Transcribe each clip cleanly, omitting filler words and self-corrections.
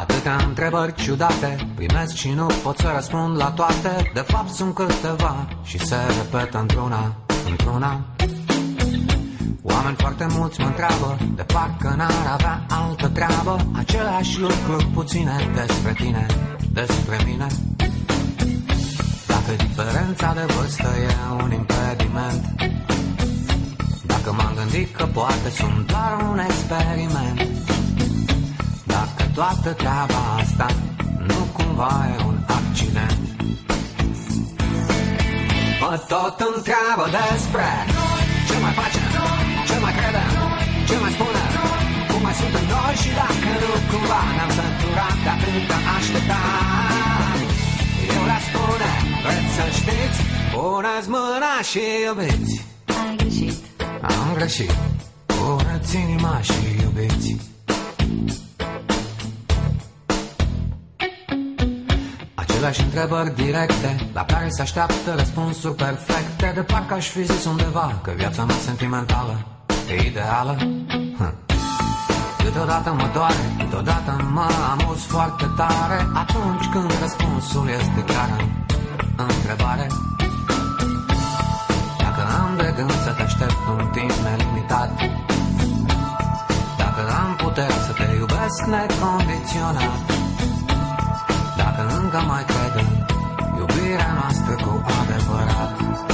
Atâtea întrebări ciudate primesc și nu pot să răspund la toate. De fapt sunt câteva și se repetă într-una. Oameni foarte mulți mă întreabă, de parcă n-ar avea altă treabă. Aceleași lucruri puține despre tine, despre mine. Dacă diferența de vârstă e un impediment, dacă m-am gândit că poate sunt doar un experiment, dacă toată treaba asta nu cumva e un accident. Mă tot întreabă despre ce mai face, ce mai crede, ce mai spune, cum mai suntem noi și dacă nu cumva ne-am săturat de atâta așteptare. Eu le spune, vreți să știți, puneți mâna și iubiți. Ai greșit. Am greșit, puneți inima și iubiți. Aceleași întrebări directe, la care se așteaptă răspunsuri perfecte. De parcă aș fi zis undeva că viața mea sentimentală e ideală. Câteodată mă doare, câteodată mă amuz foarte tare atunci când răspunsul este chiar în întrebare. Dacă am de gând să te aștept un timp nelimitat, dacă am puterea să te iubesc necondiționat, dacă încă mai cred în iubirea noastră cu adevărat.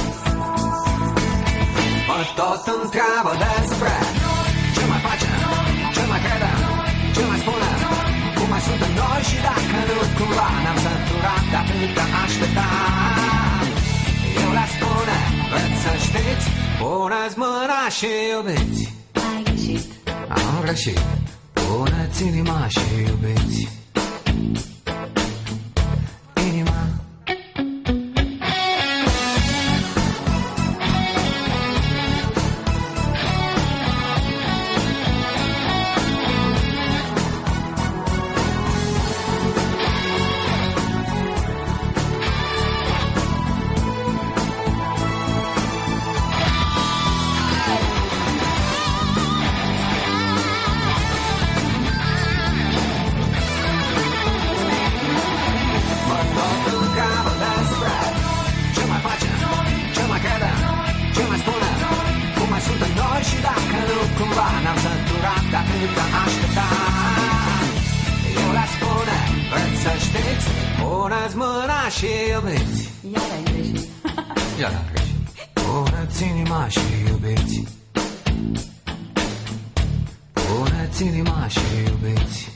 Mă tot întreabă despre ce mai face, ce mai crede, ce mai spune, cum mai suntem noi și dacă nu cumva ne-am săturat de atâta așteptare. Eu le spune, vreți să știți, puneți mâna și iubiți. Ai greșit. Am greșit, puneți inima și iubiți. Puneți mâna și iubiți. Iar ai greșit. Iar am greșit. Puneți inima și iubiți. Puneți inima și iubiți.